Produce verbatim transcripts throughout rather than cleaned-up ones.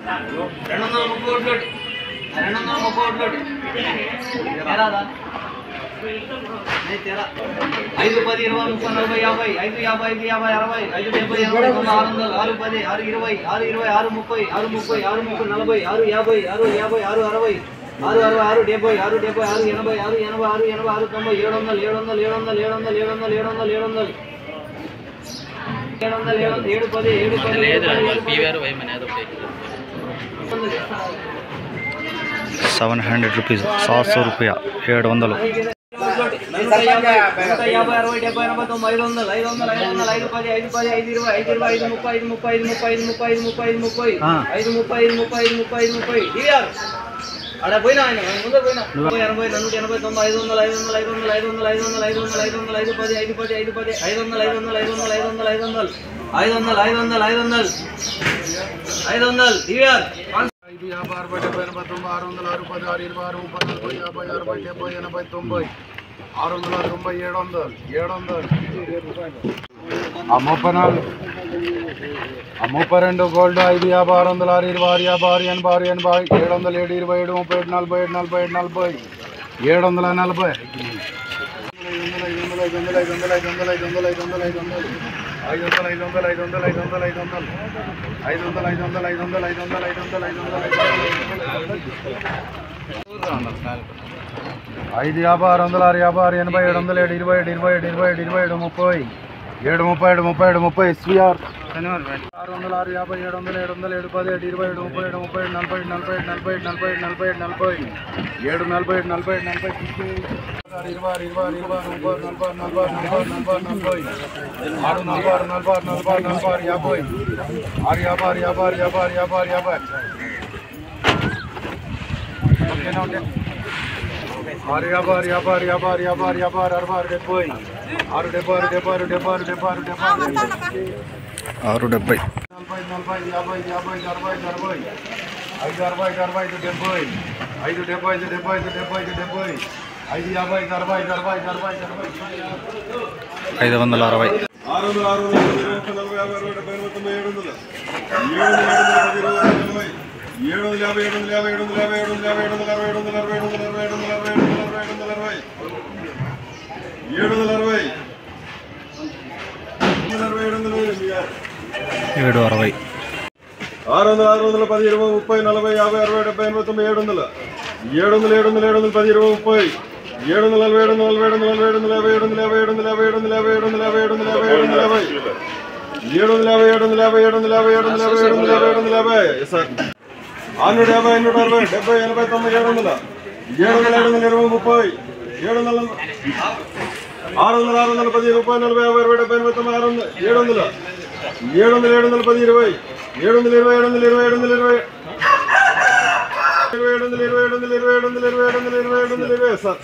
రెండు వందల ముప్పై ఒకటి రెండు వందల ముప్పై ఒకటి ఐదు పది ఇరవై ముప్పై నలభై యాభై ఐదు యాభై ఐదు యాభై అరవై ఐదు డెబ్బై ఎనభై తొమ్మిది ఆరు వందలు ఆరు పది ఆరు ఇరవై ఆరు ఇరవై ఆరు ముప్పై ఆరు ముప్పై ఆరు ముప్పై నలభై ఆరు యాభై ఆరు యాభై ఆరు అరవై ఆరు అరవై ఆరు డెబ్బై ఆరు డెబ్బై ఆరు ఎనభై ఆరు ఎనభై ఆరు ఎనభై ఆరు తొంభై ఏడు వందలు ఏడు వందలు ఏడు వందలు ఏడు వందలు ఏడు వందలు ఏడు వందలు ఏడు వందలు ఏడు వందలు ఏడు ఏడు పది ఏడు సెవెన్ హండ్రెడ్ రూపీస్ सात सौ रुपया ఏడు వందలు యాభై అరవై డెబ్బై ఎనభై తొంభై ఐదు వందలు ఐదు వందలు ఐదు వందలు ఐదు పది ఐదు పది ఐదు ఇరవై ఐదు ఇరవై ఐదు ముప్పై ఐదు ముప్పై ఐదు ముప్పై ఐదు ముప్పై ఐదు ముప్పై ఐదు ముప్పై ఐదు ముప్పై ఐదు ముప్పై ఐదు ముప్పై ఐదు ముప్పై ఇవ్వాలి అక్కడ పోయినా ఆయన ముందు పోయినా ఎనభై రెండు ఎనభై తొంభై ఐదు వందలు ఐదు వందలు ఐదు వందలు ఐదు వందలు ఐదు వందలు ఐదు వందలు ఐదు వందలు ఐదు పది ఐదు పది ఐదు పది ఐదు వందలు ఐదు వందలు ఐదు వందలు ఐదు వందలు ఐదు వందలు ఐదు వందలు ఐదు వందలు ఐదు వందలు ఐదు వందలు ఇవ్వాలి ఐదు యాభై అరవై డెబ్బై ఎనభై తొంభై ఆరు వందల ఆరు పది ఆరు ఇరవై ఆరు ముప్పై నలభై యాభై అరవై డెబ్బై ఎనభై తొంభై ఆరు వందల తొంభై ఏడు వందలు ఏడు వందలు ఆ ముప్పై నాలుగు ఆ ముప్పై రెండు గోల్డ్ ఐదు యాభై ఆరు వందల ఆరు ఇరవై ఆరు యాభై ఆరు ఎనభై ఆరు ఎనభై ఏడు వందల ఏడు ఇరవై ఏడు ముప్పై ఏడు నలభై ఏడు నలభై ఏడు నలభై ఏడు వందల నలభై ఐదు వందల ఐదు వందల ఐదు వందల ఐదు వందల ఐదు వందల ఐదు వందల ఐదు వందల ఐదు వందల ఐదు వందల ఐదు వందల ఐదు వందల ఐదు వందల ఐదు వందల ఐదు వందల ఐదు వందల ఐదు వందల ఐదు వందల ఐదు వందల ఐదు యాభై ఆరు వందల ఆరు యాభై ఆరు ఎనభై ఏడు వందల ఏడు ఇరవై ఏడు ఇరవై ఏడు ఇరవై ఏడు ఇరవై ఏడు ముప్పై ఏడు ముప్పై ఏడు ముప్పై ఏడు ముప్పై ఎస్వీఆర్ ఆరు వందల ఆరు యాభై ఏడు వందల ఏడు వందల ఏడు పది ఏడు ఇరవై ఏడు ముప్పై ఏడు ముప్పై ఏడు నలభై ఏడు నలభై ఏడు నలభై ఏడు నలభై ఏడు నలభై ఏడు నలభై ఏడు నలభై ఏడు నలభై ఏడు నలభై ఇరవై ఆరు ఇరవై ఆరు ఇరవై ఆరు ముప్పై నలభై నలభై నలభై నలభై ఆరు నలభై ఆరు నలభై నలభై నలభై యాభై ఆరు యాభై ఆరు యాభై ఆరు యాభై ఆరు యాభై ఆరు యాభై ఆరు యాభై ఆరు యాభై ఆరు యాభై ఆరు యాభై ఆరు యాభై ఆరు అరవై ఆరు డెబ్బై ఆరు డెబ్బై ఆరు డెబ్బై ఆరు డెబ్బై ఆరు డెబ్బై ఆరు డెబ్బై ఆరు డెబ్బై నలభై నలభై యాభై యాభై అరవై అరవై ఐదు అరవై అరవై ఐదు డెబ్బై ఐదు డెబ్బై ఐదు డెబ్బై ఐదు డెబ్బై ఐదు డెబ్బై ఐదు యాభై ఐదు అరవై ఐదు అరవై ఐదు అరవై అరవై ఐదు వందల అరవై ఆరు వందల ఆరు వందల నలభై యాభై అరవై డెబ్బై ఎనభై తొంభై ఏడు వందల ఏడు వందల యాభై ఏడు వందల యాభై ఏడు వందల యాభై ఏడు వందల యాభై ఏడు వందల అరవై ఏడు వందల అరవై ఏడు వందల అరవై ఏడు వందల అరవై ఏడు వందల అరవై ఏడు వందల అరవై ఏడు వందల ఏడు అరవై ఆరు వందల ఆరు వందల పది ఇరవై ముప్పై నలభై యాభై అరవై డెబ్బై ఎనభై తొంభై ఏడు వందల ఏడు వందల ఏడు వందల ఏడు వందల పది ఇరవై ముప్పై ఏడు వందల నలభై ఏడు వందల నలభై ఏడు వందల నలభై ఏడు వందల యాభై ఏడు వందల యాభై ఏడు వందల యాభై ఏడు వందల యాభై ఏడు వందల యాభై ఏడు వందల యాభై ఏడు వందల యాభై ఏడు వందల యాభై ఏడు వందల యాభై ఏడు వందల యాభై ఏడు వందల యాభై ఏడు వందల యాభై ఏడు వందల యాభై సార్ ఆరునూట యాభై ఐనూట అరవై డెబ్బై ఎనభై తొంభై ఏడు వందల ఏడు వందల ఏడు వందల ఇరవై ముప్పై ఏడు వందల ఆరు వందల ఆరు వందల పది రూపాయలు నలభై యాభై అరవై డెబ్బై ఎనభై తొంభై ఆరు వందల ఏడు వందల ఏడు వందల ఏడు వందల పది ఇరవై ఏడు వందల ఇరవై ఏడు వందల ఇరవై ఏడు వందల ఇరవై ఇరవై ఏడు వందల ఇరవై ఏడు వందల ఇరవై ఏడు వందల ఇరవై ఏడు వందల ఇరవై ఏడు వందల ఇరవై సార్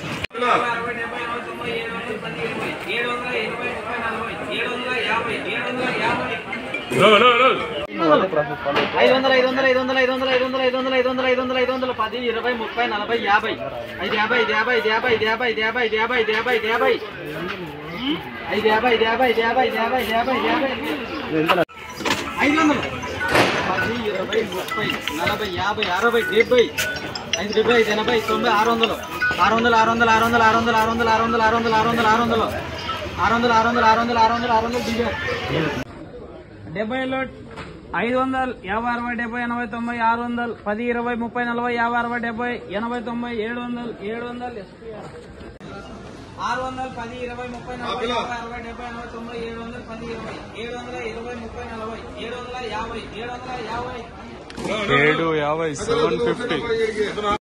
ఐదు వందల ఐదు వందల ఐదు వందల ఐదు వందల ఐదు వందల ఐదు వందల ఐదు వందల ఐదు వందల ఐదు వందల పది ఇరవై ముప్పై నలభై యాభై ఐదు యాభై ఐదు యాభై ఐదు యాభై ఐదు యాభై ఐదు యాభై ఐదు యాభై ఐదు యాభై ఐదు యాభై ఐదు యాభై ఐదు యాభై ఐదు యాభై ఐదు యాభై ఐదు యాభై ఐదు వందలు పది ఇరవై ముప్పై నలభై యాభై అరవై డెబ్బై ఐదు డెబ్బై ఐదు ఎనభై తొంభై ఆరు వందలు ఆరు వందలు ఆరు వందలు ఆరు వందలు ఆరు వందలు ఆరు వందలు ఆరు వందలు ఆరు వందలు ఆరు వందలు ఆరు వందలు ఆరు వందలు ఆరు వందలు ఆరు వందలు ఆరు వందలు ఆరు వందలు దిగారు డెబ్బైలో ఐదు వందలు యాభై అరవై డెబ్బై ఎనభై తొంభై ఆరు వందలు పది ఇరవై ముప్పై నలభై యాభై అరవై డెబ్బై ఎనభై తొంభై ఏడు వందలు ఏడు వందలు ఆరు వందలు పది ఇరవై ముప్పై నలభై యాభై అరవై డెబ్బై ఎనభై తొంభై ఏడు వందలు పది ఇరవై ఏడు వందల ఇరవై ముప్పై నలభై ఏడు వందల యాభై ఏడు వందల యాభై ఏడు యాభై సెవెన్ ఫిఫ్టీ